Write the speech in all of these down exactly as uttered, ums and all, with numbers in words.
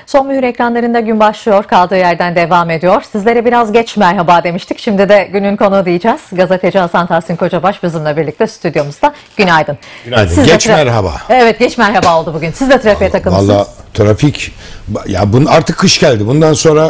Son Mühür ekranlarında gün başlıyor, kaldığı yerden devam ediyor. Sizlere biraz geç merhaba demiştik. Şimdi de günün konuğu diyeceğiz. Gazeteci Hasan Tahsin Kocabaş bizimle birlikte stüdyomuzda. Günaydın. Günaydın. Siz geç tra- merhaba. Evet, geç merhaba oldu bugün. Siz de trafiğe takılmışsınız. Valla trafik, ya bunun artık kış geldi. Bundan sonra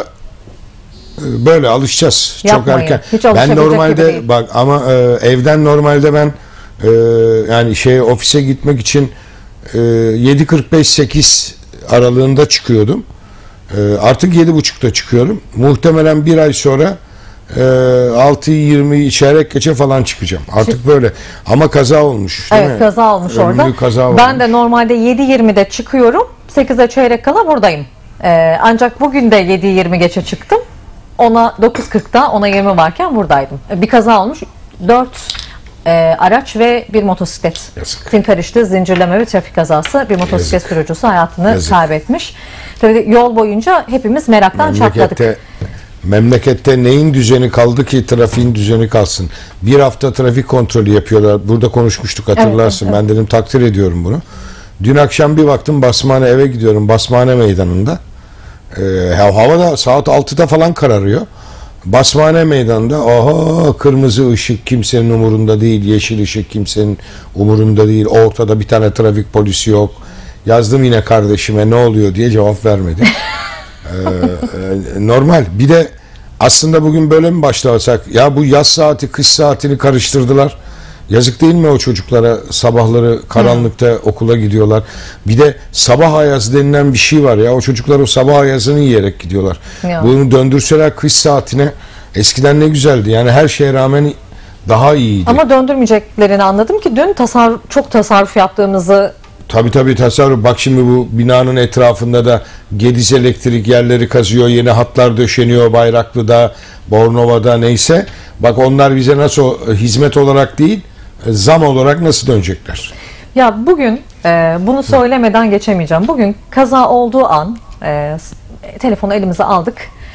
böyle alışacağız. Yapmayın. Çok erken. Hiç Ben normalde bak ama e, evden normalde ben e, yani şey ofise gitmek için e, yedi kırk beş sekiz aralığında çıkıyordum. E, artık yedi buçukta çıkıyorum. Muhtemelen bir ay sonra e, altı yirmi çeyrek geçe falan çıkacağım. Artık Şimdi, böyle. Ama kaza olmuş. Değil evet mi? kaza olmuş Ölümlü orada. Kaza ben olmuş. de normalde yedi yirmide çıkıyorum. sekize çeyrek kala buradayım. Ee, ancak bugün de yedi yirmi geçe çıktım. Ona dokuz kırkta ona yirmi varken buradaydım. Bir kaza olmuş. dört e, araç ve bir motosiklet. Yazık. Karıştı. Zincirleme bir trafik kazası. Bir motosiklet Yazık. sürücüsü hayatını Yazık. kaybetmiş. Tabii yol boyunca hepimiz meraktan Memlekette, çatladık. Memlekette neyin düzeni kaldı ki trafiğin düzeni kalsın? Bir hafta trafik kontrolü yapıyorlar. Burada konuşmuştuk, hatırlarsın. Evet, evet. Ben dedim takdir ediyorum bunu. Dün akşam bir baktım Basmane, eve gidiyorum. Basmane meydanında. Ee, havada saat altıda falan kararıyor. Basmane meydanında aha kırmızı ışık kimsenin umurunda değil, yeşil ışık kimsenin umurunda değil, ortada bir tane trafik polisi yok. Yazdım yine kardeşime ne oluyor diye, cevap vermedi. ee, e, normal. Bir de aslında bugün böyle mi başlasak? Ya bu yaz saati kış saatini karıştırdılar. Yazık değil mi o çocuklara? Sabahları karanlıkta hmm. okula gidiyorlar. Bir de sabah ayazı denilen bir şey var ya. O çocuklar o sabah ayazını yiyerek gidiyorlar. Ya. Bunu döndürseler kış saatine, eskiden ne güzeldi. Yani her şeye rağmen daha iyiydi. Ama döndürmeyeceklerini anladım ki dün tasarruf, çok tasarruf yaptığımızı. Tabii tabii tasarruf. Bak şimdi bu binanın etrafında da Gediz Elektrik yerleri kazıyor. Yeni hatlar döşeniyor Bayraklı'da, Bornova'da, neyse. Bak onlar bize nasıl hizmet olarak değil, zam olarak nasıl dönecekler? Ya bugün e, bunu söylemeden geçemeyeceğim. Bugün kaza olduğu an e, telefonu elimize aldık.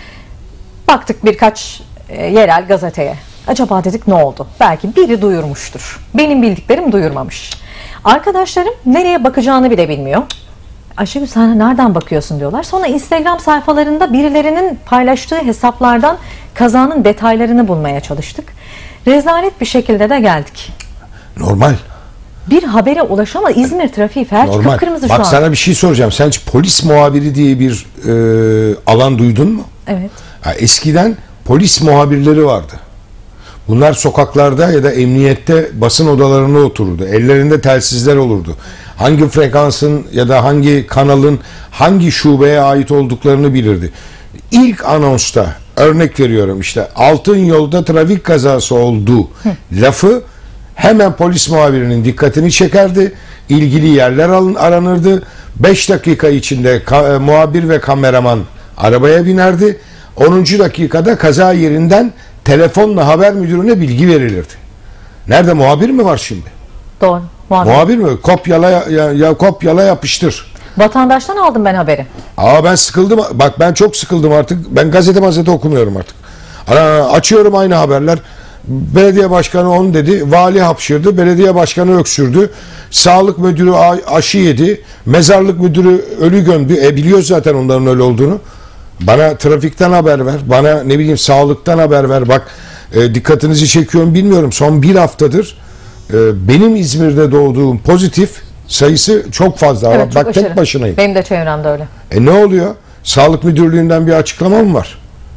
Baktık birkaç e, yerel gazeteye. Acaba dedik ne oldu? Belki biri duyurmuştur. Benim bildiklerim duyurmamış. Arkadaşlarım nereye bakacağını bile bilmiyor. Ayşegül sen nereden bakıyorsun diyorlar. Sonra Instagram sayfalarında birilerinin paylaştığı hesaplardan kazanın detaylarını bulmaya çalıştık. Rezalet bir şekilde de geldik. Normal. Bir habere ulaşama İzmir trafiği felç kıpkırmızı şu an. Bak sana bir şey soracağım. Sen hiç polis muhabiri diye bir e, alan duydun mu? Evet. Ha, eskiden polis muhabirleri vardı. Bunlar sokaklarda ya da emniyette basın odalarında otururdu. Ellerinde telsizler olurdu. Hangi frekansın ya da hangi kanalın hangi şubeye ait olduklarını bilirdi. İlk anonsta örnek veriyorum, işte Altın Yolda trafik kazası oldu Hı. lafı hemen polis muhabirinin dikkatini çekerdi. İlgili yerler aranırdı. beş dakika içinde ka- muhabir ve kameraman arabaya binerdi. onuncu dakikada kaza yerinden telefonla haber müdürüne bilgi verilirdi. Nerede, muhabir mi var şimdi? Doğru. Muhabir, muhabir mi? Kopyala ya, ya kopyala yapıştır. Vatandaştan aldım ben haberi. Aa ben sıkıldım. Bak ben çok sıkıldım artık. Ben gazete mazete okumuyorum artık. Ana, açıyorum aynı haberler. Belediye başkanı onu dedi. Vali hapşırdı. Belediye başkanı öksürdü. Sağlık müdürü aşı yedi. Mezarlık müdürü ölü gömdü. E biliyoruz zaten onların öyle olduğunu. Bana trafikten haber ver. Bana ne bileyim sağlıktan haber ver. Bak e, dikkatinizi çekiyorum bilmiyorum. Son bir haftadır e, benim İzmir'de doğduğum pozitif sayısı çok fazla. Evet, çok bak aşırı. Tek başınayım. Benim de çevremde öyle. E ne oluyor? Sağlık Müdürlüğü'nden bir açıklama mı var?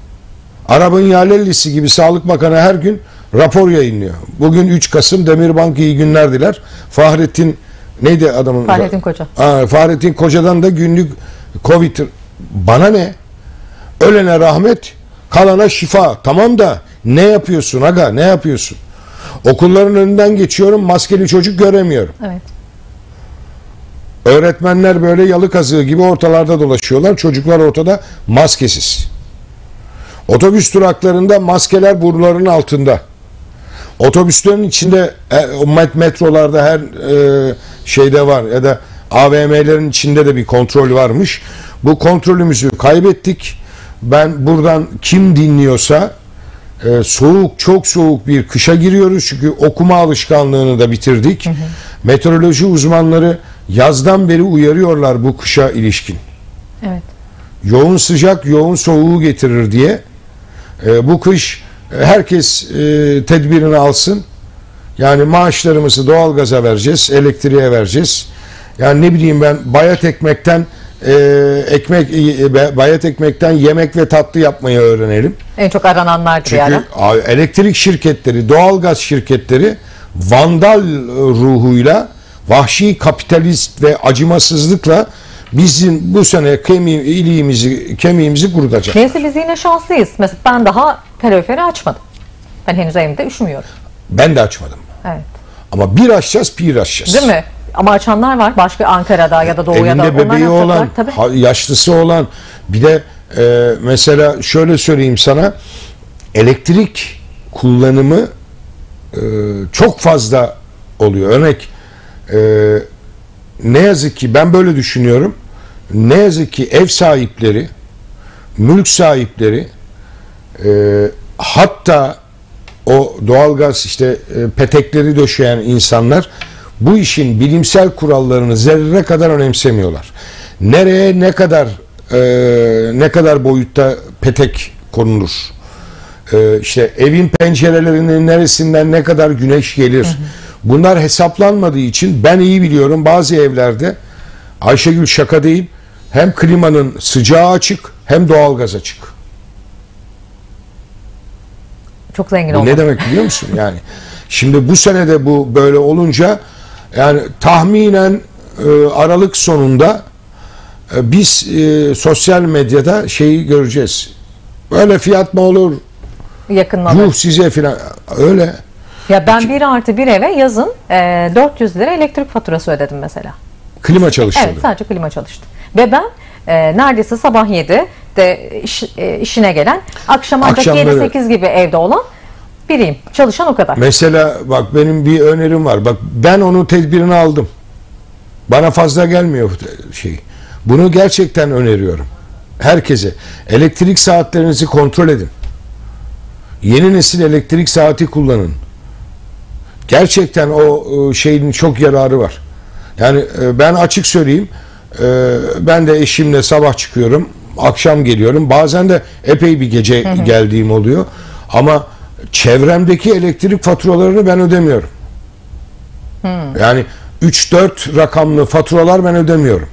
Arabın Yalellisi gibi Sağlık Bakanı her gün rapor yayınlıyor. Bugün üç Kasım, Demirbank iyi günler diler. Fahrettin neydi adamın? Fahrettin Koca. Aa, Fahrettin Koca'dan da günlük Covid. Bana ne? Ölene rahmet, kalana şifa. Tamam da ne yapıyorsun aga? Ne yapıyorsun? Okulların önünden geçiyorum, maskeli çocuk göremiyorum. Evet. Öğretmenler böyle yalı kazığı gibi ortalarda dolaşıyorlar. Çocuklar ortada maskesiz. Otobüs duraklarında maskeler burunlarının altında. Otobüslerin içinde, metrolarda her e, şeyde var ya da A V M'lerin içinde de bir kontrol varmış. Bu kontrolümüzü kaybettik. Ben buradan kim dinliyorsa e, soğuk, çok soğuk bir kışa giriyoruz. Çünkü okuma alışkanlığını da bitirdik. Hı hı. Meteoroloji uzmanları yazdan beri uyarıyorlar bu kışa ilişkin. Evet. yoğun sıcak, yoğun soğuğu getirir diye. E, bu kış herkes e, tedbirini alsın. Yani maaşlarımızı doğalgaza vereceğiz, elektriğe vereceğiz. Yani ne bileyim ben bayat ekmekten e, ekmek e, bayat ekmekten yemek ve tatlı yapmayı öğrenelim. En çok arananlar bir ara. Çünkü elektrik şirketleri, doğalgaz şirketleri vandal ruhuyla, vahşi kapitalist ve acımasızlıkla bizim bu sene kemi, iliğimizi, kemiğimizi kurutacak. Neyse biz yine şanslıyız. Mesela ben daha kaloriferi açmadım. Ben henüz evimde üşümüyorum. Ben de açmadım. Evet. Ama bir açacağız, bir açacağız. Değil mi? Ama açanlar var. Başka Ankara'da ya da Doğu'ya da. Elinde bebeği olan, tabii. yaşlısı olan. Bir de e, mesela şöyle söyleyeyim sana. Elektrik kullanımı e, çok fazla oluyor. Örnek e, ne yazık ki ben böyle düşünüyorum. Ne yazık ki ev sahipleri, mülk sahipleri e, hatta o doğalgaz işte e, petekleri döşeyen insanlar bu işin bilimsel kurallarını zerre kadar önemsemiyorlar. Nereye ne kadar e, ne kadar boyutta petek konulur? E, işte evin pencerelerinin neresinden ne kadar güneş gelir? Hı hı. Bunlar hesaplanmadığı için ben iyi biliyorum bazı evlerde Ayşegül şaka değil hem klimanın sıcağı açık hem doğalgaz açık. Çok zengin bu oldu. Ne demek biliyor musun? Yani şimdi bu sene de bu böyle olunca yani tahminen e, Aralık sonunda e, biz e, sosyal medyada şeyi göreceğiz. Böyle fiyat mı olur? Yakınmalı. Yuh size filan. Öyle. Ya ben bir artı bir eve yazın e, dört yüz lira elektrik faturası ödedim mesela. Klima çalıştırdı. Evet, sadece klima çalıştı. Ve ben e, neredeyse sabah yedide iş, e, işine gelen, akşam ancak yedi sekiz gibi evde olan biriyim. Çalışan o kadar. Mesela bak benim bir önerim var. Bak ben onun tedbirini aldım. Bana fazla gelmiyor şey. Bunu gerçekten öneriyorum. Herkese. Elektrik saatlerinizi kontrol edin. Yeni nesil elektrik saati kullanın. Gerçekten o şeyin çok yararı var. Yani ben açık söyleyeyim. Ben de eşimle sabah çıkıyorum. Akşam geliyorum. Bazen de epey bir gece hı hı. geldiğim oluyor. Ama çevremdeki elektrik faturalarını ben ödemiyorum. Hmm. Yani üç dört rakamlı faturalar ben ödemiyorum.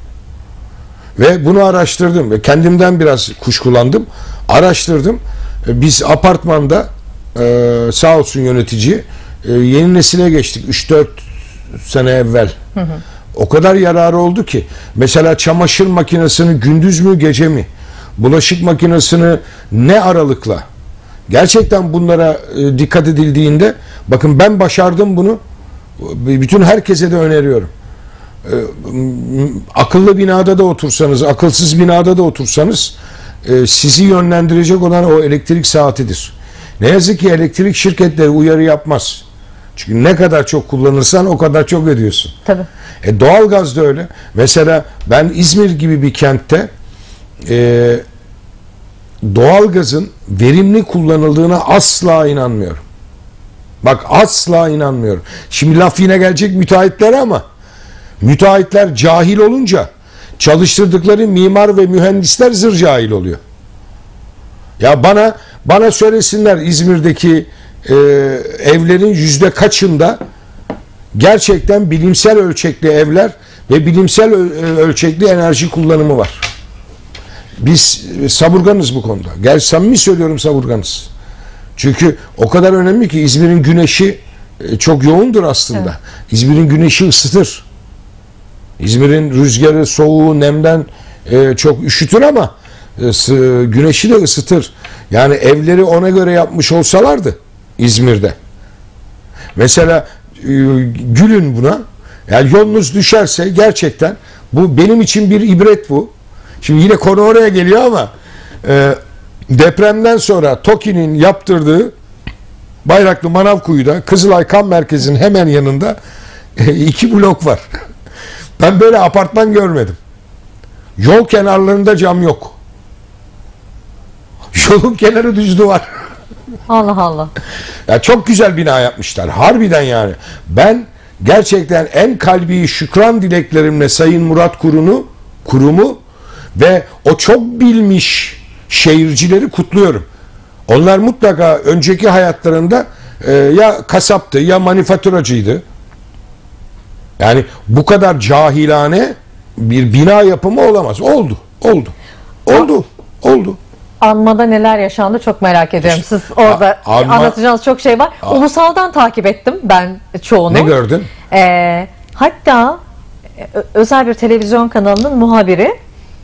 Ve bunu araştırdım ve kendimden biraz kuşkulandım. Araştırdım. Biz apartmanda e, sağ olsun yönetici e, yeni nesile geçtik üç dört sene evvel. Hı hı. O kadar yararı oldu ki. Mesela çamaşır makinesini gündüz mü gece mi? Bulaşık makinesini ne aralıkla? Gerçekten bunlara e, dikkat edildiğinde bakın ben başardım bunu. Bütün herkese de öneriyorum. E, akıllı binada da otursanız, akılsız binada da otursanız e, sizi yönlendirecek olan o elektrik saatidir. Ne yazık ki elektrik şirketleri uyarı yapmaz. Çünkü ne kadar çok kullanırsan o kadar çok ödüyorsun. Tabii. E, doğalgaz da öyle. Mesela ben İzmir gibi bir kentte e, doğalgazın verimli kullanıldığına asla inanmıyorum. Bak asla inanmıyorum. Şimdi laf yine gelecek müteahhitlere ama müteahhitler cahil olunca çalıştırdıkları mimar ve mühendisler zır cahil oluyor. Ya bana bana söylesinler İzmir'deki e, evlerin yüzde kaçında gerçekten bilimsel ölçekli evler ve bilimsel ölçekli enerji kullanımı var. Biz savurganız bu konuda. Gerçi samimi söylüyorum savurganız. Çünkü o kadar önemli ki İzmir'in güneşi çok yoğundur aslında. Evet. İzmir'in güneşi ısıtır. İzmir'in rüzgarı, soğuğu, nemden çok üşütür ama güneşi de ısıtır. Yani evleri ona göre yapmış olsalardı İzmir'de. Mesela gülün buna. Yani yolunuz düşerse gerçekten bu benim için bir ibret bu. Şimdi yine konu oraya geliyor ama e, depremden sonra TOKİ'nin yaptırdığı Bayraklı Manavkuyu'da Kızılay Kan Merkezi'nin hemen yanında e, iki blok var. Ben böyle apartman görmedim. Yol kenarlarında cam yok. Yolun kenarı düz duvar. Allah Allah. Ya çok güzel bina yapmışlar. Harbiden yani. Ben gerçekten en kalbi şükran dileklerimle Sayın Murat Kurum'u, kurumu Ve o çok bilmiş şehircileri kutluyorum. Onlar mutlaka önceki hayatlarında e, ya kasaptı ya manifaturacıydı. Yani bu kadar cahilane bir bina yapımı olamaz. Oldu. Oldu. Oldu. Oldu. Anmada neler yaşandı çok merak ediyorum. Siz orada A- anma- anlatacağınız çok şey var. A- Ulusal'dan takip ettim ben çoğunu. Ne gördün? Ee, hatta ö- özel bir televizyon kanalının muhabiri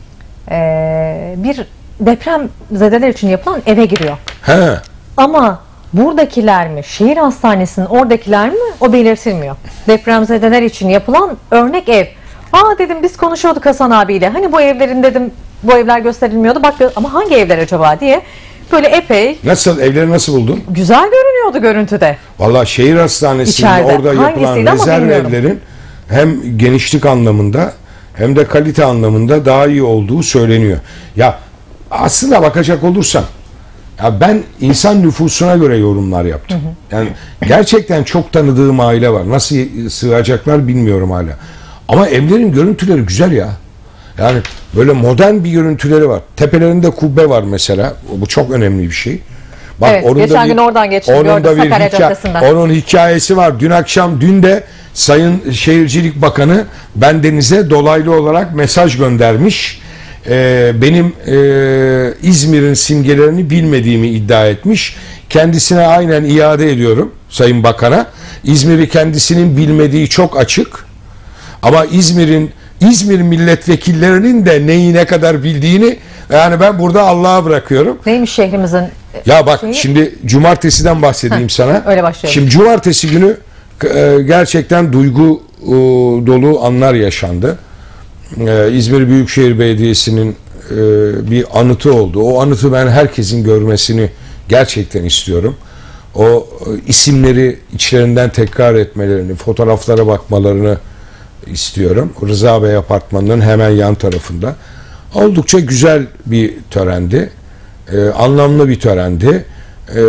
ee, bir depremzedeler için yapılan eve giriyor. He. Ama buradakiler mi, şehir hastanesinin oradakiler mi o belirtilmiyor. Depremzedeler için yapılan örnek ev. Aa dedim biz konuşuyorduk Hasan abiyle. Hani bu evlerin dedim bu evler gösterilmiyordu. Bak ama hangi evler acaba diye. Böyle epey Nasıl? Evleri nasıl buldun? güzel görünüyordu görüntüde. Vallahi şehir hastanesinde İçeride. orada yapılan Hangisiydi ama rezerv bilmiyorum. evlerin hem genişlik anlamında hem de kalite anlamında daha iyi olduğu söyleniyor. Ya aslında bakacak olursan ya ben insan nüfusuna göre yorumlar yaptım. Yani gerçekten çok tanıdığım aile var. Nasıl sığacaklar bilmiyorum hala. Ama evlerin görüntüleri güzel ya. Yani böyle modern bir görüntüleri var. Tepelerinde kubbe var mesela. Bu çok önemli bir şey. Bak, Evet, onun geçen da bir, gün oradan geçtim, onun gördüm da bir Sakarya hikaye- Caddesi'nden. onun hikayesi var. Dün akşam, dün de Sayın Şehircilik Bakanı bendenize dolaylı olarak mesaj göndermiş. Ee, benim e, İzmir'in simgelerini bilmediğimi iddia etmiş. Kendisine aynen iade ediyorum Sayın Bakan'a. İzmir'i kendisinin bilmediği çok açık. Ama İzmir'in İzmir milletvekillerinin de neyi ne kadar bildiğini yani ben burada Allah'a bırakıyorum. Neymiş şehrimizin? Ya bak şeyi? şimdi cumartesiden bahsedeyim Heh, sana. öyle başlayalım. Şimdi cumartesi günü e, gerçekten duygu e, dolu anlar yaşandı. E, İzmir Büyükşehir Belediyesi'nin e, bir anıtı oldu. O anıtı ben herkesin görmesini gerçekten istiyorum. O e, isimleri içlerinden tekrar etmelerini, fotoğraflara bakmalarını istiyorum. Rıza Bey Apartmanı'nın hemen yan tarafında. Oldukça güzel bir törendi. Ee, anlamlı bir törendi. Ee,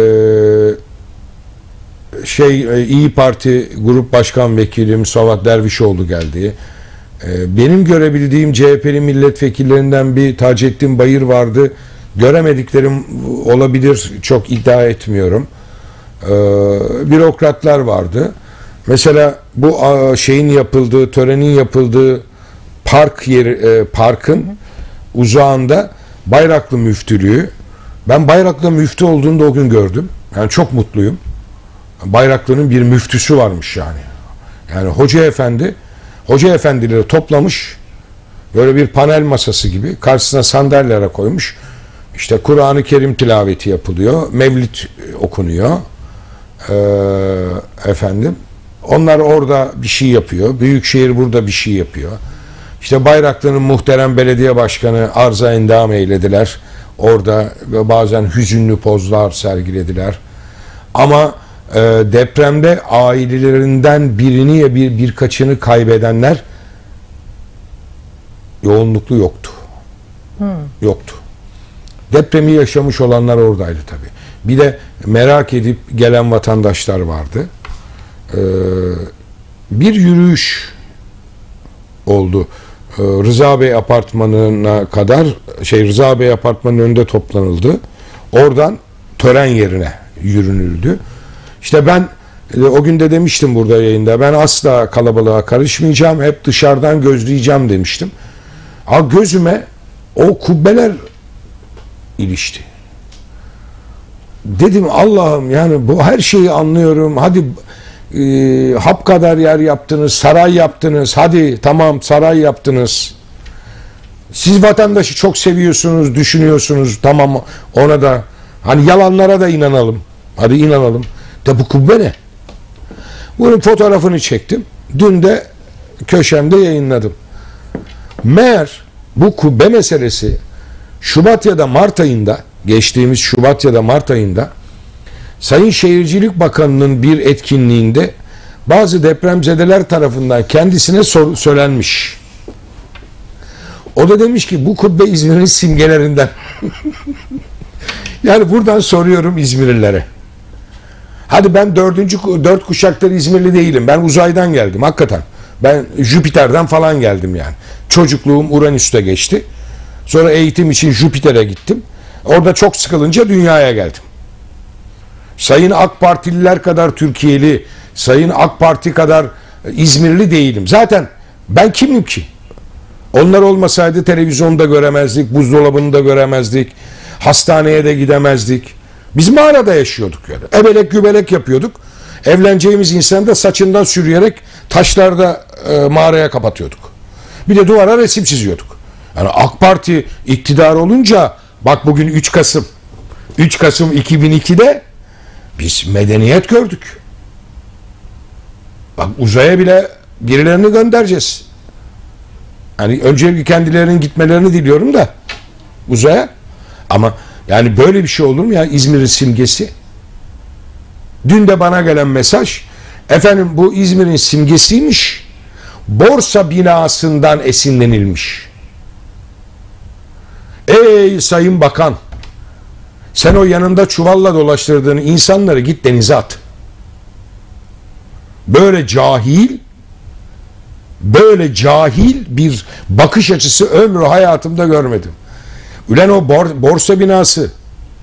şey e, İyi Parti Grup Başkan Vekili Musavat Dervişoğlu geldi. Ee, benim görebildiğim C H P'li milletvekillerinden bir Taceddin Bayır vardı. Göremediklerim olabilir. Çok iddia etmiyorum. Ee, bürokratlar vardı. Mesela bu şeyin yapıldığı, törenin yapıldığı park yeri, e, parkın uzağında Bayraklı Müftülüğü. Ben Bayraklı müftü olduğunu da o gün gördüm. Yani çok mutluyum. Bayraklı'nın bir müftüsü varmış yani. Yani Hoca Efendi, Hoca Efendileri toplamış. Böyle bir panel masası gibi. Karşısına sandalyelere koymuş. İşte Kur'an-ı Kerim tilaveti yapılıyor. Mevlid okunuyor. Ee, efendim. Onlar orada bir şey yapıyor. Büyükşehir burada bir şey yapıyor. İşte Bayraklı'nın muhterem belediye başkanı arıza endam eylediler. Orada ve bazen hüzünlü pozlar sergilediler. Ama e, depremde ailelerinden birini ya bir birkaçını kaybedenler yoğunluklu yoktu. Hmm. Yoktu. Depremi yaşamış olanlar oradaydı tabii. Bir de merak edip gelen vatandaşlar vardı. Ee, bir yürüyüş oldu. Ee, Rıza Bey Apartmanı'na kadar şey Rıza Bey Apartmanı'nın önünde toplanıldı. Oradan tören yerine yürünüldü. İşte ben e, o gün de demiştim burada yayında, ben asla kalabalığa karışmayacağım, hep dışarıdan gözleyeceğim demiştim. Ha, gözüme o kubbeler ilişti. Dedim Allah'ım, yani bu her şeyi anlıyorum. Hadi e, hap kadar yer yaptınız, saray yaptınız. Hadi tamam, saray yaptınız. Siz vatandaşı çok seviyorsunuz, düşünüyorsunuz. Tamam, ona da hani yalanlara da inanalım. Hadi inanalım. De bu kubbe ne? Bunun fotoğrafını çektim. Dün de köşemde yayınladım. Meğer bu kubbe meselesi Şubat ya da Mart ayında, geçtiğimiz Şubat ya da Mart ayında Sayın Şehircilik Bakanı'nın bir etkinliğinde bazı depremzedeler tarafından kendisine sor, söylenmiş. O da demiş ki bu kubbe İzmir'in simgelerinden. Yani buradan soruyorum İzmirlilere. Hadi ben dördüncü dört kuşaktır İzmirli değilim. Ben uzaydan geldim hakikaten. Ben Jüpiter'den falan geldim yani. Çocukluğum Uranüs'te geçti. Sonra eğitim için Jüpiter'e gittim. Orada çok sıkılınca dünyaya geldim. Sayın AK Partililer kadar Türkiye'li, Sayın AK Parti kadar İzmirli değilim. Zaten ben kimim ki? Onlar olmasaydı televizyonda göremezdik, buzdolabını da göremezdik, hastaneye de gidemezdik. Biz mağarada yaşıyorduk yani. Ebelek gübelek yapıyorduk. Evleneceğimiz insanı da saçından sürüyerek taşlarda e, mağaraya kapatıyorduk. Bir de duvara resim çiziyorduk. Yani AK Parti iktidar olunca bak bugün üç Kasım üç Kasım iki bin iki'de biz medeniyet gördük. Bak uzaya bile birilerini göndereceğiz. Yani öncelikle kendilerinin gitmelerini diliyorum da uzaya. Ama yani böyle bir şey olur mu ya, İzmir'in simgesi? Dün de bana gelen mesaj, efendim bu İzmir'in simgesiymiş, borsa binasından esinlenilmiş. Ey Sayın Bakan, sen o yanında çuvalla dolaştırdığın insanları git denize at. Böyle cahil, böyle cahil bir bakış açısı ömrü hayatımda görmedim. Ulan o borsa binası.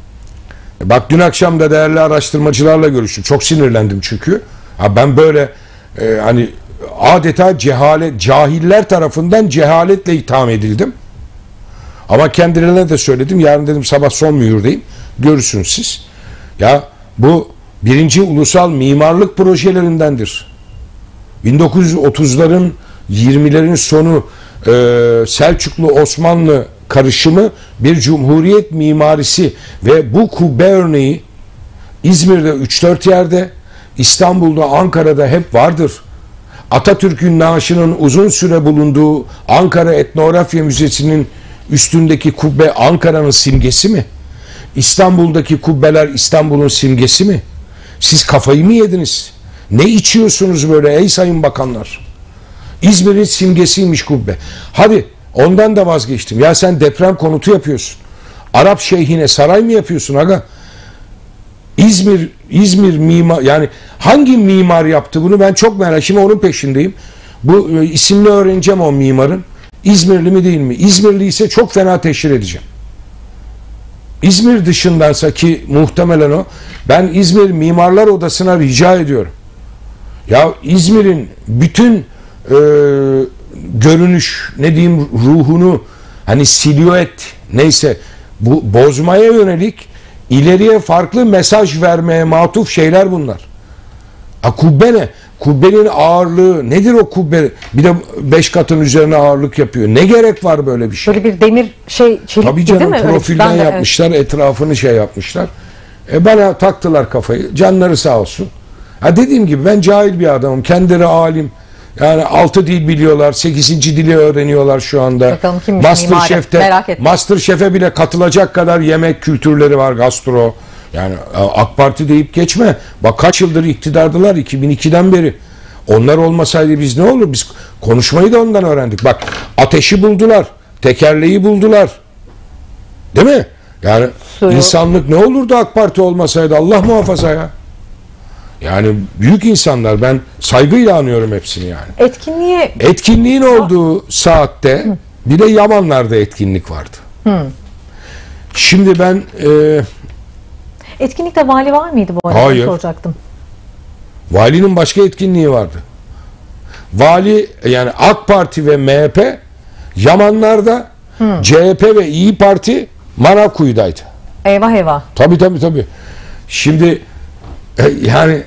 Bak dün akşam da değerli araştırmacılarla görüştüm. Çok sinirlendim çünkü. Ha ben böyle e, hani adeta cehalet, cahiller tarafından cehaletle itham edildim. Ama kendilerine de söyledim. Yarın dedim sabah son mühürdeyim. Görürsünüz siz. Ya bu birinci ulusal mimarlık projelerindendir. bin dokuz yüz otuzların yirmilerin sonu e, Selçuklu Osmanlı karışımı bir cumhuriyet mimarisi ve bu kubbe örneği İzmir'de üç dört yerde, İstanbul'da, Ankara'da hep vardır. Atatürk'ün naaşının uzun süre bulunduğu Ankara Etnografya Müzesi'nin üstündeki kubbe Ankara'nın simgesi mi? İstanbul'daki kubbeler İstanbul'un simgesi mi? Siz kafayı mı yediniz? Ne içiyorsunuz böyle ey sayın bakanlar? İzmir'in simgesiymiş kubbe. Hadi ondan da vazgeçtim. Ya sen deprem konutu yapıyorsun. Arap şeyhine saray mı yapıyorsun aga? İzmir İzmir mimar, yani hangi mimar yaptı bunu ben çok merak. Şimdi onun peşindeyim. Bu e, isimli öğreneceğim o mimarın. İzmirli mi değil mi? İzmirli ise çok fena teşhir edeceğim. İzmir dışındansa ki muhtemelen o. Ben İzmir Mimarlar Odası'na rica ediyorum. Ya İzmir'in bütün e, görünüş, ne diyeyim, ruhunu, hani silüet neyse bu bozmaya yönelik ileriye farklı mesaj vermeye matuf şeyler bunlar. A, kubbe ne? Kubbenin ağırlığı nedir o kubbe? Bir de beş katın üzerine ağırlık yapıyor. Ne gerek var böyle bir şey? Böyle bir demir şey çelik Tabii değil canım, mi? profilden Öyle, yapmışlar, evet. Etrafını şey yapmışlar. E bana taktılar kafayı. Canları sağ olsun. Ha dediğim gibi ben cahil bir adamım. Kendileri alim. Yani altı dil biliyorlar. Sekizinci dili öğreniyorlar şu anda. Bakalım kimmiş Masterchef'te, merak ettim. Masterchef'e bile katılacak kadar yemek kültürleri var, gastro. Yani AK Parti deyip geçme. Bak kaç yıldır iktidardılar, iki bin iki'den beri. Onlar olmasaydı biz ne olur? Biz konuşmayı da ondan öğrendik. Bak ateşi buldular. Tekerleği buldular. Değil mi? Yani Suyu. insanlık ne olurdu AK Parti olmasaydı? Allah muhafaza ya. Yani büyük insanlar, ben saygıyla anıyorum hepsini yani. Etkinliğe... Etkinliğin olduğu saatte Hı. bir de Yamanlar'da etkinlik vardı. Hı. Şimdi ben... E, Etkinlikte vali var mıydı bu arada? Hayır. Soracaktım. Valinin başka etkinliği vardı. Vali, yani AK Parti ve M H P Yamanlar'da, Hı. C H P ve İyi Parti Manavkuyu'daydı. Eyvah eyvah. Tabii tabii tabii. Şimdi e, yani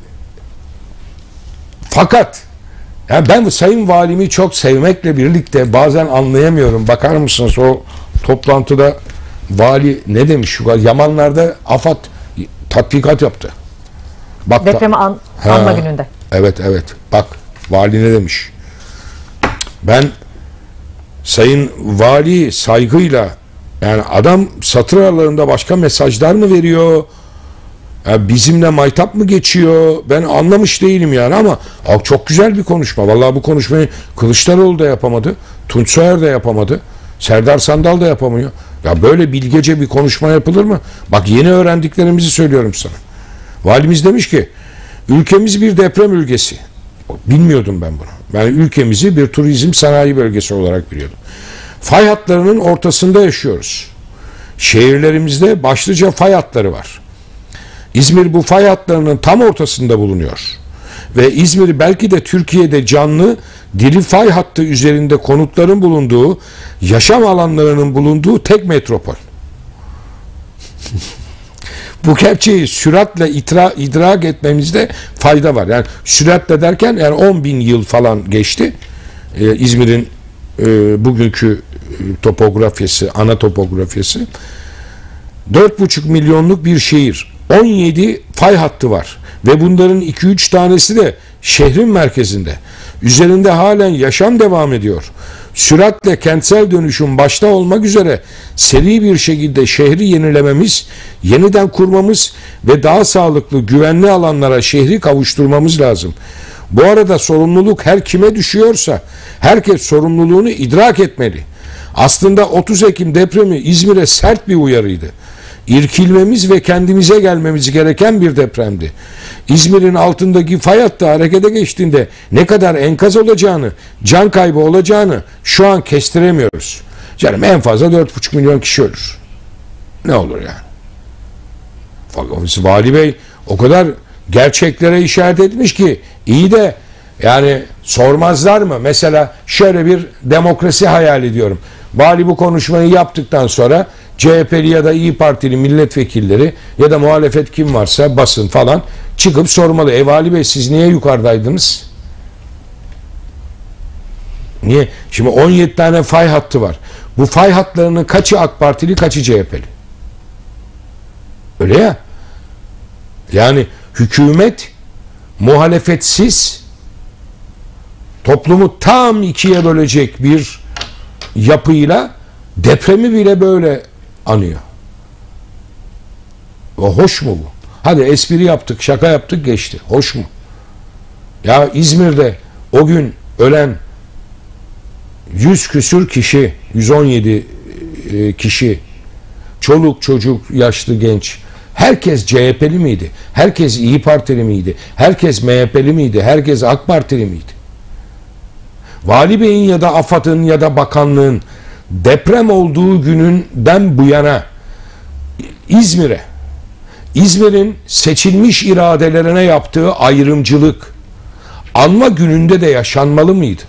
fakat yani ben Sayın Valimi çok sevmekle birlikte bazen anlayamıyorum. Bakar mısınız o toplantıda vali ne demiş? Şu Yamanlar'da AFAD tatbikat yaptı. Bak, depremi an, ha, anma gününde. Evet evet. Bak vali ne demiş? Ben Sayın Vali saygıyla, yani adam satır aralarında başka mesajlar mı veriyor? Yani bizimle maytap mı geçiyor? Ben anlamış değilim yani ama çok güzel bir konuşma. Vallahi bu konuşmayı Kılıçdaroğlu da yapamadı. Tunç Soyer da yapamadı. Serdar Sandal da yapamıyor. Ya böyle bilgece bir konuşma yapılır mı? Bak yeni öğrendiklerimizi söylüyorum sana. Valimiz demiş ki ülkemiz bir deprem ülkesi. Bilmiyordum ben bunu. Ben ülkemizi bir turizm sanayi bölgesi olarak biliyordum. Fay hatlarının ortasında yaşıyoruz. Şehirlerimizde başlıca fay hatları var. İzmir bu fay hatlarının tam ortasında bulunuyor. Ve İzmir belki de Türkiye'de canlı, diri fay hattı üzerinde konutların bulunduğu, yaşam alanlarının bulunduğu tek metropol. Bu gerçeği süratle itira, idrak etmemizde fayda var. Yani süratle derken yani on bin yıl falan geçti. Ee, İzmir'in e, bugünkü topografyası, ana topografyası. dört buçuk milyonluk bir şehir. on yedi fay hattı var. Ve bunların iki üç tanesi de şehrin merkezinde. Üzerinde halen yaşam devam ediyor. Süratle kentsel dönüşüm başta olmak üzere seri bir şekilde şehri yenilememiz, yeniden kurmamız ve daha sağlıklı, güvenli alanlara şehri kavuşturmamız lazım. Bu arada sorumluluk her kime düşüyorsa herkes sorumluluğunu idrak etmeli. Aslında otuz Ekim depremi İzmir'e sert bir uyarıydı. İrkilmemiz ve kendimize gelmemiz gereken bir depremdi. İzmir'in altındaki fay hattı harekete geçtiğinde ne kadar enkaz olacağını, can kaybı olacağını şu an kestiremiyoruz. Canım en fazla dört buçuk milyon kişi ölür. Ne olur yani? Fakat Vali Bey o kadar gerçeklere işaret etmiş ki iyi de yani sormazlar mı? Mesela şöyle bir demokrasi hayal ediyorum. Vali bu konuşmayı yaptıktan sonra C H P'li ya da İyi Partili milletvekilleri ya da muhalefet kim varsa basın falan çıkıp sormalı. E Vali Bey siz niye yukarıdaydınız? Niye? Şimdi on yedi tane fay hattı var. Bu fay hatlarının kaçı AK Partili, kaçı C H P'li? Öyle ya. Yani hükümet muhalefetsiz toplumu tam ikiye bölecek bir yapıyla depremi bile böyle anıyor. O hoş mu bu? Hadi espri yaptık, şaka yaptık, geçti. Hoş mu? Ya İzmir'de o gün ölen yüz küsür kişi, yüz on yedi kişi, çoluk çocuk, yaşlı genç, herkes C H P'li miydi? Herkes İyi Partili miydi? Herkes M H P'li miydi? Herkes AK Partili miydi? Vali Bey'in ya da AFAD'ın ya da bakanlığın deprem olduğu gününden bu yana İzmir'e, İzmir'in seçilmiş iradelerine yaptığı ayrımcılık anma gününde de yaşanmalı mıydı?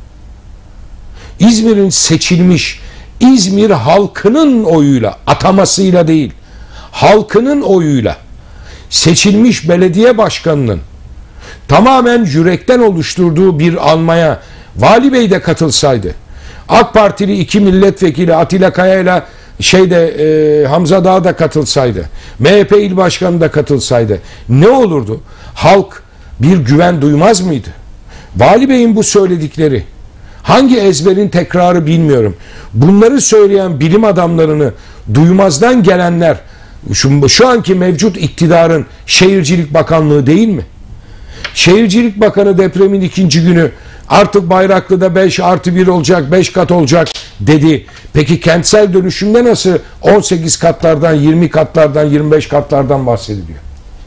İzmir'in seçilmiş, İzmir halkının oyuyla, atamasıyla değil, halkının oyuyla seçilmiş belediye başkanının tamamen yürekten oluşturduğu bir anmaya Vali Bey de katılsaydı, AK Partili iki milletvekili Atilla Kaya ile şeyde e, Hamza Dağ da katılsaydı, M H P il başkanı da katılsaydı ne olurdu? Halk bir güven duymaz mıydı? Vali Bey'in bu söyledikleri hangi ezberin tekrarı bilmiyorum. Bunları söyleyen bilim adamlarını duymazdan gelenler şu, şu anki mevcut iktidarın Şehircilik Bakanlığı değil mi? Şehircilik Bakanı depremin ikinci günü artık Bayraklı'da beş artı bir olacak, beş kat olacak dedi. Peki kentsel dönüşümde nasıl on sekiz katlardan, yirmi katlardan, yirmi beş katlardan bahsediliyor?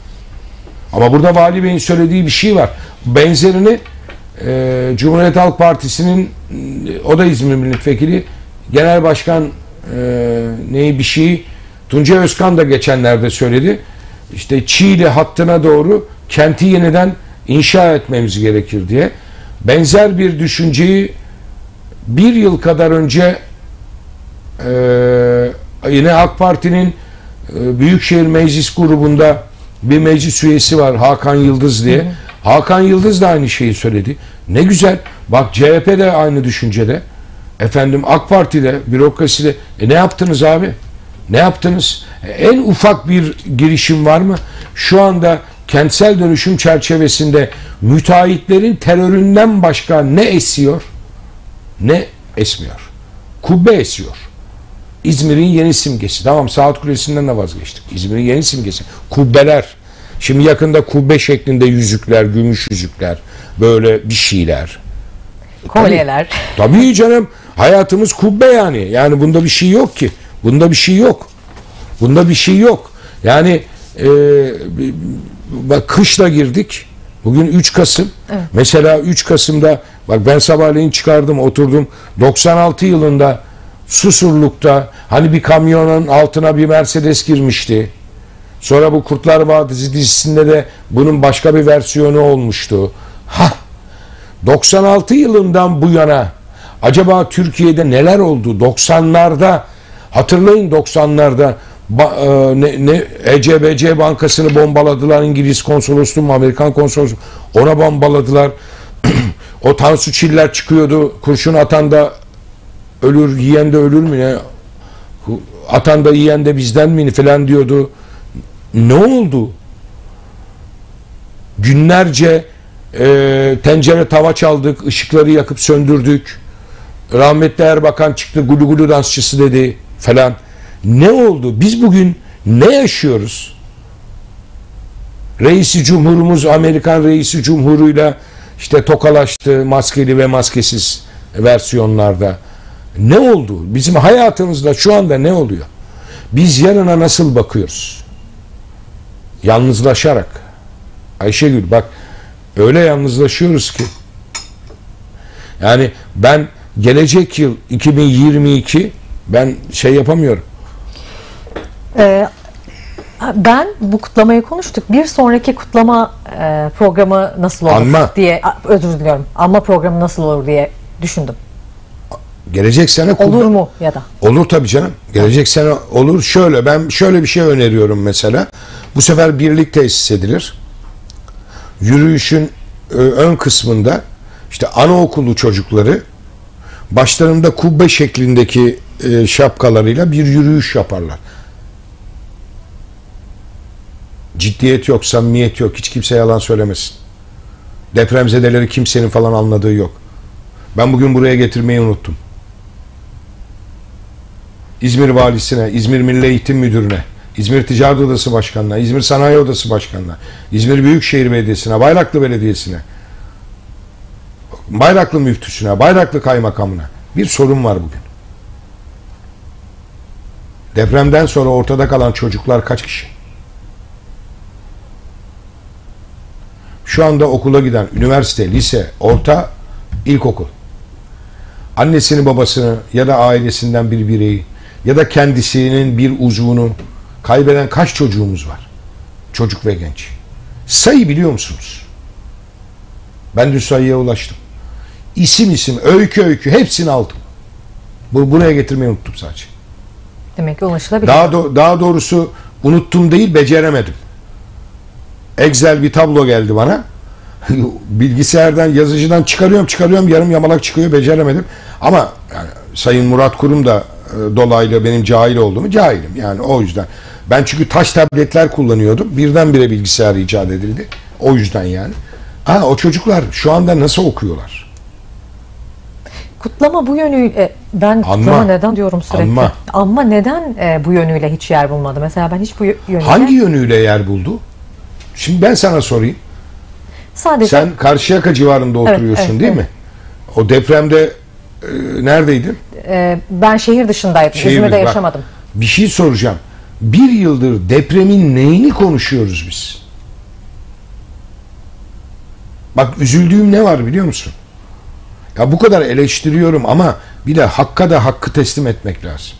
Ama burada Vali Bey'in söylediği bir şey var. Benzerini e, Cumhuriyet Halk Partisi'nin, o da İzmir milletvekili, genel başkan e, neyi bir şey, Tuncay Özkan da geçenlerde söyledi. İşte Çiğli hattına doğru kenti yeniden inşa etmemiz gerekir diye. Benzer bir düşünceyi bir yıl kadar önce e, yine AK Parti'nin e, Büyükşehir Meclis grubunda bir meclis üyesi var, Hakan Yıldız diye. Hı hı. Hakan Yıldız da aynı şeyi söyledi. Ne güzel. Bak C H P de aynı düşüncede. Efendim AK Parti'de, bürokraside. E ne yaptınız abi? Ne yaptınız? E, en ufak bir girişim var mı? Şu anda kentsel dönüşüm çerçevesinde müteahhitlerin teröründen başka ne esiyor? Ne esmiyor? Kubbe esiyor. İzmir'in yeni simgesi. Tamam, Saat Kulesi'nden de vazgeçtik. İzmir'in yeni simgesi. Kubbeler. Şimdi yakında kubbe şeklinde yüzükler, gümüş yüzükler, böyle bir şeyler. Kolyeler. Tabii, tabii canım. Hayatımız kubbe yani. Yani bunda bir şey yok ki. Bunda bir şey yok. Bunda bir şey yok. Yani e, bak kışla girdik. Bugün üç Kasım. Evet. Mesela üç Kasım'da bak ben sabahleyin çıkardım, oturdum. doksan altı yılında Susurluk'ta hani bir kamyonun altına bir Mercedes girmişti. Sonra bu Kurtlar Vadisi dizisinde de bunun başka bir versiyonu olmuştu. Ha, doksan altı yılından bu yana acaba Türkiye'de neler oldu? doksanlarda hatırlayın, doksanlarda ba, e, ne, ne E C B C Bankası'nı bombaladılar. İngiliz konsolosluğu mu, Amerikan konsolosluğu ona bombaladılar. O Tansu Çiller çıkıyordu. Kurşun atan da ölür, yiyen de ölür mü ne? Atan da yiyen de bizden mi falan diyordu. Ne oldu? Günlerce e, tencere tava çaldık, ışıkları yakıp söndürdük. Rahmetli Erbakan çıktı, gulu gulu dansçısı dedi falan. Ne oldu? Biz bugün ne yaşıyoruz? Reisi Cumhurumuz Amerikan Reisi Cumhuruyla işte tokalaştı, maskeli ve maskesiz versiyonlarda. Ne oldu? Bizim hayatımızda şu anda ne oluyor? Biz yarına nasıl bakıyoruz? Yalnızlaşarak. Ayşegül bak, öyle yalnızlaşıyoruz ki. Yani ben gelecek yıl iki bin yirmi iki ben şey yapamıyorum. Ee, ben bu kutlamayı konuştuk. Bir sonraki kutlama e, programı nasıl olur Anma. diye, a, özür diliyorum. Anma programı nasıl olur diye düşündüm. Gelecek sene Olur mu ya da? Olur tabii canım. Gelecek sene olur. Şöyle, ben şöyle bir şey öneriyorum mesela. Bu sefer birlik tesis edilir. Yürüyüşün e, ön kısmında işte anaokulu çocukları başlarında kubbe şeklindeki e, şapkalarıyla bir yürüyüş yaparlar. Ciddiyet yok, samimiyet yok. Hiç kimse yalan söylemesin. Depremzedeleri kimsenin falan anladığı yok. Ben bugün buraya getirmeyi unuttum. İzmir Valisi'ne, İzmir Milli Eğitim Müdürü'ne, İzmir Ticaret Odası Başkanı'na, İzmir Sanayi Odası Başkanı'na, İzmir Büyükşehir Belediyesi'ne, Bayraklı Belediyesi'ne, Bayraklı Müftüsü'ne, Bayraklı Kaymakamı'na bir sorun var bugün. Depremden sonra ortada kalan çocuklar kaç kişi? Şu anda okula giden üniversite, lise, orta, ilkokul. Annesini, babasını ya da ailesinden bir bireyi ya da kendisinin bir uzvunu kaybeden kaç çocuğumuz var? Çocuk ve genç. Sayı biliyor musunuz? Ben de sayıya ulaştım. İsim isim, öykü öykü hepsini aldım. Bu buraya getirmeyi unuttum sadece. Demek ki ulaşılabilir. Daha do- daha doğrusu unuttum değil, beceremedim. Excel bir tablo geldi bana. Bilgisayardan, yazıcıdan çıkarıyorum, çıkarıyorum, yarım yamalak çıkıyor, beceremedim. Ama yani Sayın Murat Kurum da e, dolaylı benim cahil olduğumu, cahilim yani o yüzden. Ben çünkü taş tabletler kullanıyordum. Birdenbire bilgisayar icat edildi. O yüzden yani. Ha, o çocuklar şu anda nasıl okuyorlar? Kutlama bu yönüyle, ben Anma. kutlama neden diyorum sürekli. Anma. Ama neden e, bu yönüyle hiç yer bulmadı? Mesela ben hiç bu yönüyle... Hangi yönüyle yer buldu? Şimdi ben sana sorayım. Sadece... Sen Karşıyaka civarında oturuyorsun, evet, değil evet. mi? O depremde e, neredeydin? E, ben şehir dışındaydım. Şehir İzmir'de dışı. yaşamadım. Bak, bir şey soracağım. Bir yıldır depremin neyini konuşuyoruz biz? Bak, üzüldüğüm ne var biliyor musun? Ya bu kadar eleştiriyorum ama bir de hakka da hakkı teslim etmek lazım.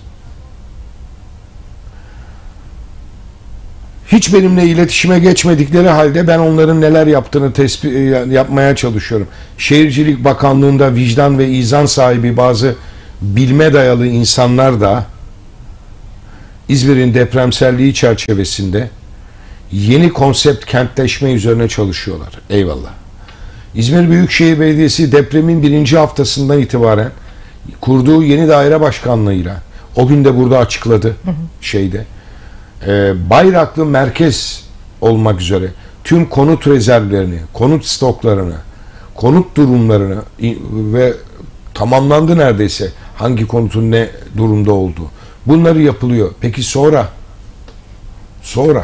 Hiç benimle iletişime geçmedikleri halde ben onların neler yaptığını tespit yapmaya çalışıyorum. Şehircilik Bakanlığı'nda vicdan ve izan sahibi bazı bilme dayalı insanlar da İzmir'in depremselliği çerçevesinde yeni konsept kentleşme üzerine çalışıyorlar. Eyvallah. İzmir Büyükşehir Belediyesi depremin birinci haftasından itibaren kurduğu yeni daire başkanlığıyla, o gün de burada açıkladı, hı hı. şeyde, e, Bayraklı merkez olmak üzere tüm konut rezervlerini, konut stoklarını, konut durumlarını ve tamamlandı neredeyse hangi konutun ne durumda olduğu. Bunları yapılıyor. Peki sonra? Sonra?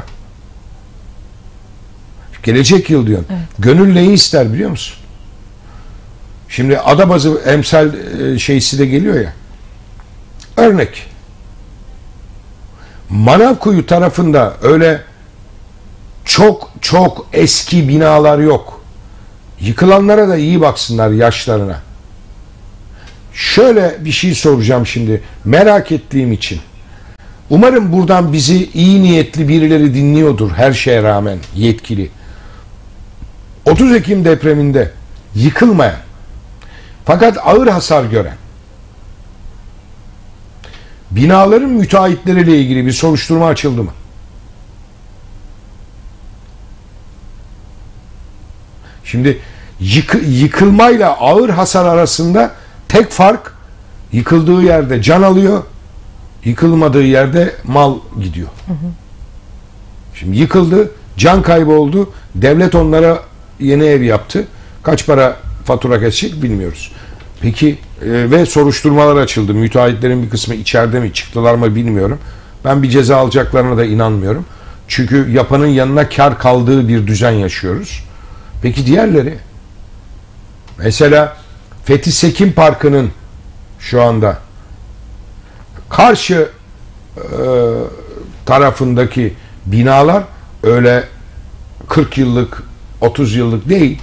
Gelecek yıl diyorsun. Evet. Gönül neyi ister biliyor musun? Şimdi Adabazı emsal şeysi de geliyor ya. Örnek. Manavkuyu tarafında öyle çok çok eski binalar yok. Yıkılanlara da iyi baksınlar, yaşlarına. şöyle bir şey soracağım şimdi. Merak ettiğim için. Umarım buradan bizi iyi niyetli birileri dinliyordur her şeye rağmen yetkili. otuz Ekim depreminde yıkılmayan fakat ağır hasar gören binaların müteahhitleriyle ilgili bir soruşturma açıldı mı? Şimdi yıkı, yıkılmayla ağır hasar arasında tek fark, yıkıldığı yerde can alıyor, yıkılmadığı yerde mal gidiyor. Hı hı. Şimdi yıkıldı, can kaybı oldu, devlet onlara yeni ev yaptı. Kaç para fatura kesecek bilmiyoruz. Peki e, ve soruşturmalar açıldı. Müteahhitlerin bir kısmı içeride mi, çıktılar mı bilmiyorum. Ben bir ceza alacaklarına da inanmıyorum. Çünkü yapanın yanına kar kaldığı bir düzen yaşıyoruz. Peki diğerleri? Mesela Fethi Sekin Parkı'nın şu anda karşı e, tarafındaki binalar öyle kırk yıllık, otuz yıllık değil.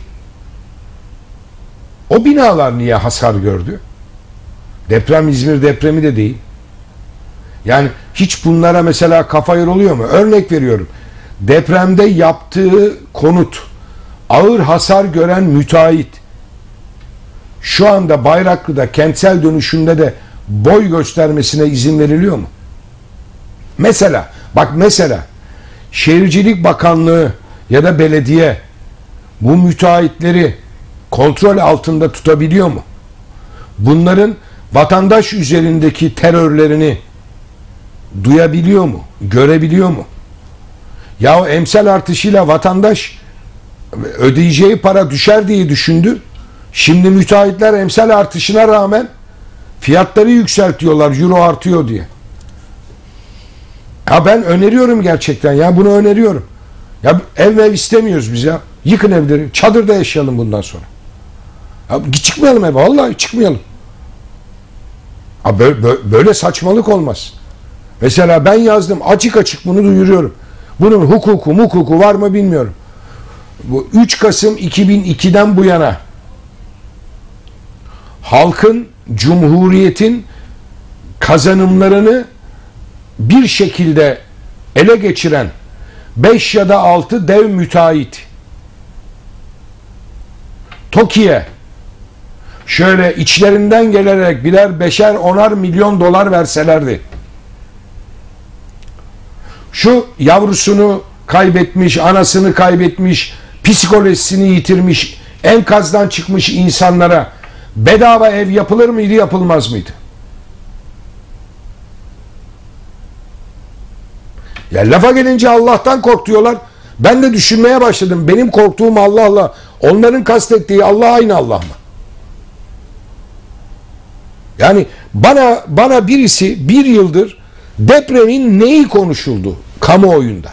O binalar niye hasar gördü? Deprem İzmir depremi de değil. Yani hiç bunlara mesela kafa yoruluyor mu? Örnek veriyorum. Depremde yaptığı konut, ağır hasar gören müteahhit şu anda Bayraklı'da kentsel dönüşümde de boy göstermesine izin veriliyor mu? Mesela, bak mesela Şehircilik Bakanlığı ya da belediye bu müteahhitleri kontrol altında tutabiliyor mu? Bunların vatandaş üzerindeki terörlerini duyabiliyor mu? Görebiliyor mu? Ya o emsal artışıyla vatandaş ödeyeceği para düşer diye düşündü. Şimdi müteahhitler emsal artışına rağmen fiyatları yükseltiyorlar, euro artıyor diye. Ya ben öneriyorum gerçekten ya, bunu öneriyorum. Ya ev ev istemiyoruz biz ya. Yıkın evleri. Çadırda yaşayalım bundan sonra. Ya çıkmayalım eve. Vallahi çıkmayalım. Ya böyle, böyle saçmalık olmaz. Mesela ben yazdım. Açık açık bunu duyuruyorum. Bunun hukuku hukuku var mı bilmiyorum. Bu üç Kasım iki bin iki'den bu yana halkın, cumhuriyetin kazanımlarını bir şekilde ele geçiren beş ya da altı dev müteahhit TOKİ'ye şöyle içlerinden gelerek birer beşer onar milyon dolar verselerdi, şu yavrusunu kaybetmiş, anasını kaybetmiş, psikolojisini yitirmiş, enkazdan çıkmış insanlara bedava ev yapılır mıydı, yapılmaz mıydı? Ya lafa gelince Allah'tan kork diyorlar. Ben de düşünmeye başladım. Benim korktuğum Allah'la onların kastettiği Allah aynı Allah mı? Yani bana bana birisi bir yıldır depremin neyi konuşuldu kamuoyunda?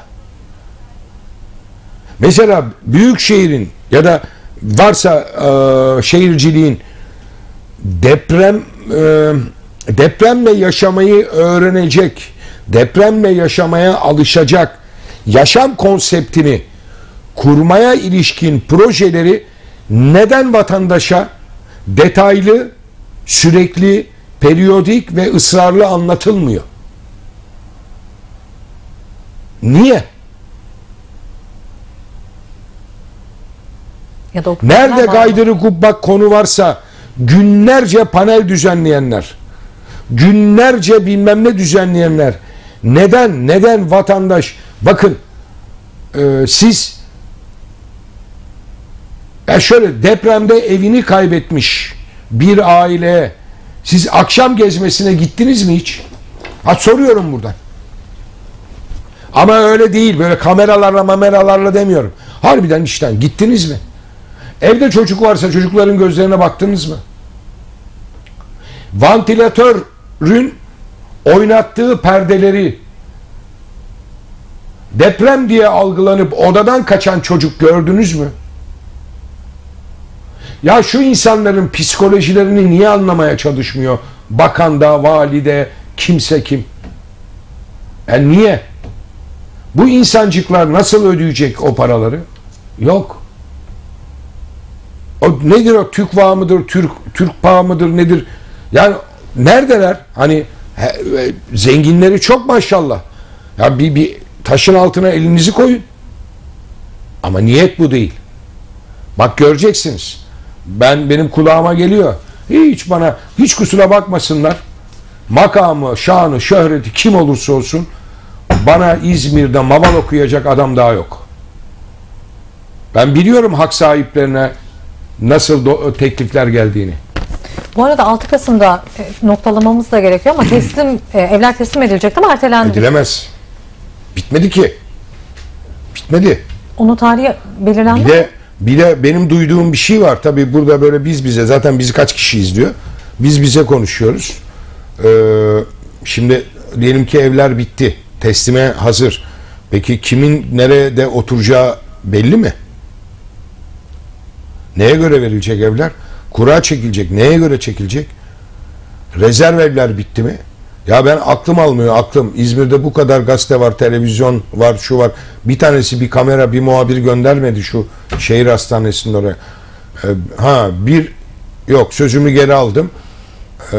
Mesela büyükşehirin ya da varsa e, şehirciliğin deprem e, depremle yaşamayı öğrenecek, depremle yaşamaya alışacak yaşam konseptini kurmaya ilişkin projeleri neden vatandaşa detaylı, sürekli, periyodik ve ısrarlı anlatılmıyor? Niye? Ya da nerede gaydırı kubbak konu varsa günlerce panel düzenleyenler, günlerce bilmem ne düzenleyenler, neden neden vatandaş, bakın e, siz ya şöyle depremde evini kaybetmiş bir aileye siz akşam gezmesine gittiniz mi hiç? Ha, soruyorum buradan. Ama öyle değil, böyle kameralarla mameralarla demiyorum. Harbiden işten gittiniz mi? Evde çocuk varsa çocukların gözlerine baktınız mı? Vantilatörün oynattığı perdeleri deprem diye algılanıp odadan kaçan çocuk gördünüz mü? Ya şu insanların psikolojilerini niye anlamaya çalışmıyor bakan da, vali de, kimse kim? Yani niye? Bu insancıklar nasıl ödeyecek o paraları? Yok. O nedir o? TÜKVA mıdır? Türk, Türk pağı mıdır? Nedir? Yani neredeler? Hani he, e, zenginleri çok maşallah. Ya bir, bir taşın altına elinizi koyun. Ama niyet bu değil. Bak göreceksiniz. Ben benim kulağıma geliyor. Hiç bana hiç kusura bakmasınlar. Makamı, şanı, şöhreti kim olursa olsun bana İzmir'de maval okuyacak adam daha yok. Ben biliyorum hak sahiplerine nasıl do- teklifler geldiğini. Bu arada altı Kasım'da e, noktalamamız da gerekiyor ama teslim e, evler teslim edilecekti ama ertelendi. Edilemez. Bitmedi ki. Bitmedi. Onun tarihi belirlendi. Bir de, bir de benim duyduğum bir şey var. Tabii burada böyle biz bize, zaten bizi kaç kişi izliyor? Biz bize konuşuyoruz. Ee, şimdi diyelim ki evler bitti. Teslime hazır. Peki kimin nerede oturacağı belli mi? Neye göre verilecek evler? Kura çekilecek. Neye göre çekilecek? Rezerv evler bitti mi? Ya ben aklım almıyor aklım. İzmir'de bu kadar gazete var, televizyon var, şu var. Bir tanesi bir kamera, bir muhabir göndermedi şu şehir hastanesinin oraya. Ee, ha bir yok sözümü geri aldım. Ee,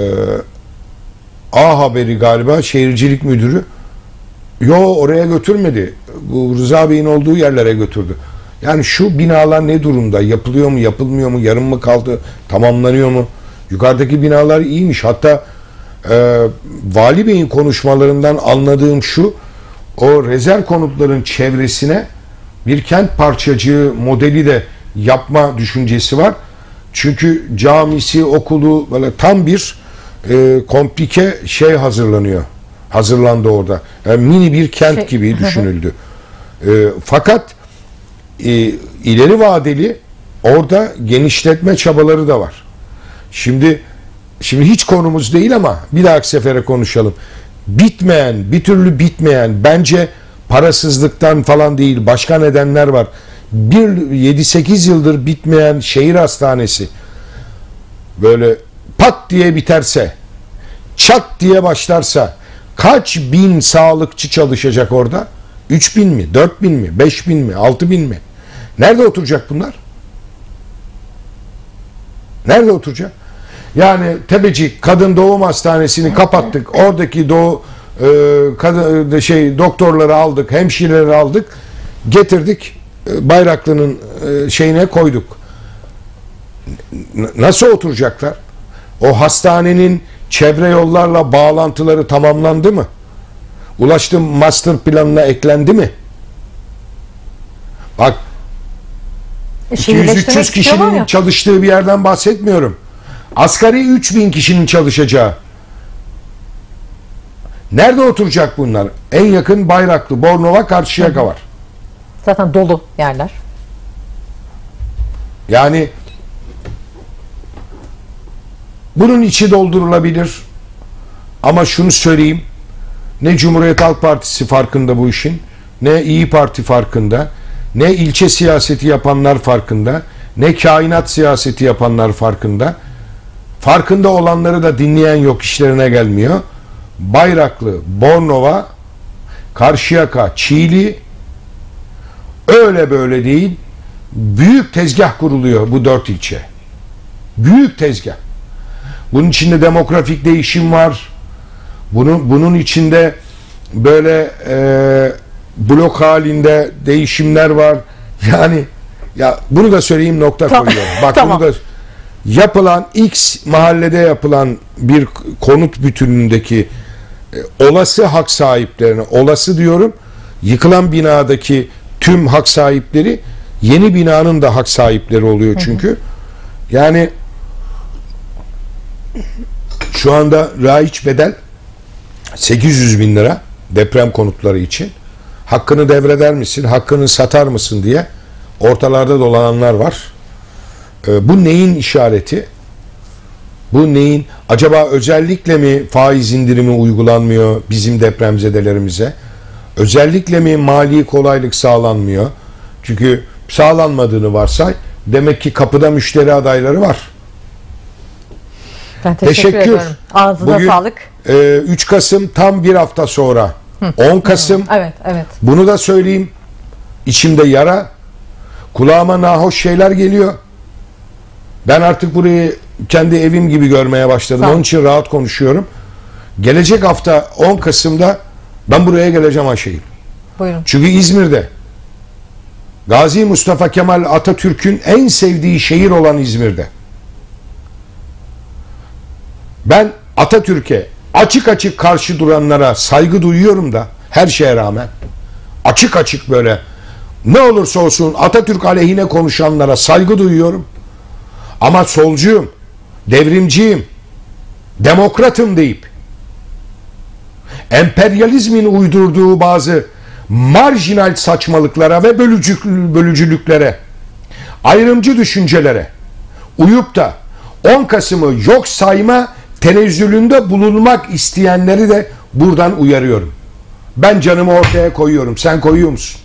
A Haberi galiba şehircilik müdürü yo oraya götürmedi. Bu Rıza Bey'in olduğu yerlere götürdü. Yani şu binalar ne durumda? Yapılıyor mu, yapılmıyor mu? Yarım mı kaldı? Tamamlanıyor mu? Yukarıdaki binalar iyiymiş. Hatta e, Vali Bey'in konuşmalarından anladığım şu, o rezerv konutların çevresine bir kent parçacığı modeli de yapma düşüncesi var. Çünkü camisi, okulu böyle tam bir e, komplike şey hazırlanıyor. Hazırlandı orada. Yani mini bir kent şey, gibi düşünüldü. e, fakat e, ileri vadeli orada genişletme çabaları da var. Şimdi şimdi hiç konumuz değil ama bir dahaki sefere konuşalım. Bitmeyen, bir türlü bitmeyen, bence parasızlıktan falan değil, başka nedenler var. Bir yedi sekiz yıldır bitmeyen şehir hastanesi böyle pat diye biterse, çat diye başlarsa kaç bin sağlıkçı çalışacak orada? üç bin mi? dört bin mi? beş bin mi? altı bin mi? Nerede oturacak bunlar? Nerede oturacak? Yani Tepecik Kadın Doğum Hastanesi'ni kapattık. Oradaki doğu e, kadın, şey doktorları aldık, hemşireleri aldık, getirdik e, Bayraklı'nın e, şeyine koyduk. N- nasıl oturacaklar? O hastanenin çevre yollarla bağlantıları tamamlandı mı? Ulaştım master planına eklendi mi? Bak iki yüz üç yüz kişinin çalıştığı bir yerden bahsetmiyorum. Asgari üç bin kişinin çalışacağı. Nerede oturacak bunlar? En yakın Bayraklı, Bornova, Karşıyaka var. Zaten dolu yerler. Yani bunun içi doldurulabilir. Ama şunu söyleyeyim. Ne Cumhuriyet Halk Partisi farkında bu işin, ne İyi Parti farkında, ne ilçe siyaseti yapanlar farkında, ne kainat siyaseti yapanlar farkında. Farkında olanları da dinleyen yok, işlerine gelmiyor. Bayraklı, Bornova, Karşıyaka, Çiğli öyle böyle değil. Büyük tezgah kuruluyor bu dört ilçe. Büyük tezgah. Bunun içinde demografik değişim var. Bunun, bunun içinde böyle e, blok halinde değişimler var. Yani ya bunu da söyleyeyim, nokta tamam. koyuyorum. Bak Tamam. bunu da yapılan X mahallede yapılan bir konut bütünündeki e, olası hak sahiplerine, olası diyorum, yıkılan binadaki tüm hak sahipleri yeni binanın da hak sahipleri oluyor çünkü. Hı hı. Yani şu anda raiç bedel sekiz yüz bin lira deprem konutları için. Hakkını devreder misin, hakkını satar mısın diye ortalarda dolananlar var. Ee, bu neyin işareti? Bu neyin? Acaba özellikle mi faiz indirimi uygulanmıyor bizim depremzedelerimize? Özellikle mi mali kolaylık sağlanmıyor? Çünkü sağlanmadığını varsay, demek ki kapıda müşteri adayları var. Ben teşekkür, teşekkür ediyorum. Ağzına Bugün, sağlık. E, üç Kasım tam bir hafta sonra. Hı. on Kasım. Hı. Evet, evet. Bunu da söyleyeyim. İçimde yara. Kulağıma nahoş şeyler geliyor. Ben artık burayı kendi evim gibi görmeye başladım. Tamam. Onun için rahat konuşuyorum. Gelecek hafta on Kasım'da ben buraya geleceğim Ayşegül. Buyurun. Çünkü İzmir'de Gazi Mustafa Kemal Atatürk'ün en sevdiği şehir olan İzmir'de ben Atatürk'e açık açık karşı duranlara saygı duyuyorum da her şeye rağmen açık açık böyle ne olursa olsun Atatürk aleyhine konuşanlara saygı duyuyorum. Ama solcuyum, devrimciyim, demokratım deyip emperyalizmin uydurduğu bazı marjinal saçmalıklara ve bölücü, bölücülüklere, ayrımcı düşüncelere uyup da on Kasım'ı yok sayma tenezzülünde bulunmak isteyenleri de buradan uyarıyorum. Ben canımı ortaya koyuyorum. Sen koyuyor musun?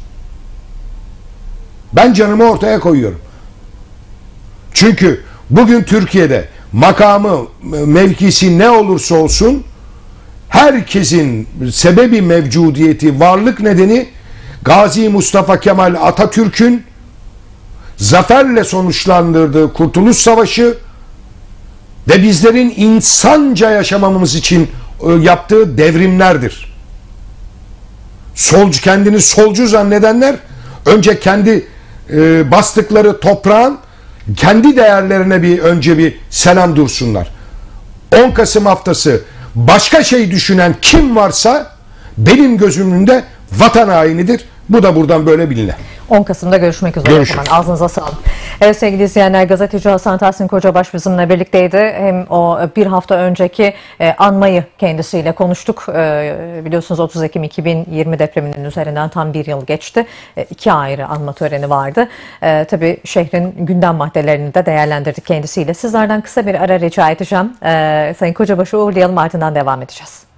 Ben canımı ortaya koyuyorum. Çünkü bugün Türkiye'de makamı, mevkisi ne olursa olsun herkesin sebebi mevcudiyeti, varlık nedeni Gazi Mustafa Kemal Atatürk'ün zaferle sonuçlandırdığı Kurtuluş Savaşı ve bizlerin insanca yaşamamız için yaptığı devrimlerdir. Solcu, kendini solcu zannedenler önce kendi e, bastıkları toprağın kendi değerlerine bir önce bir selam dursunlar. on Kasım haftası başka şey düşünen kim varsa benim gözümün önünde vatan hainidir. Bu da buradan böyle biline. on Kasım'da görüşmek üzere. Görüşürüz. O zaman. Ağzınıza sağlık. Evet sevgili izleyenler, gazeteci Hasan Tahsin Kocabaş bizimle birlikteydi. Hem o bir hafta önceki e, anmayı kendisiyle konuştuk. E, biliyorsunuz otuz Ekim iki bin yirmi depreminin üzerinden tam bir yıl geçti. E, iki ayrı anma töreni vardı. E, tabii şehrin gündem maddelerini de değerlendirdik kendisiyle. Sizlerden kısa bir ara rica edeceğim. E, Sayın Kocabaş'ı uğurlayalım, ardından devam edeceğiz.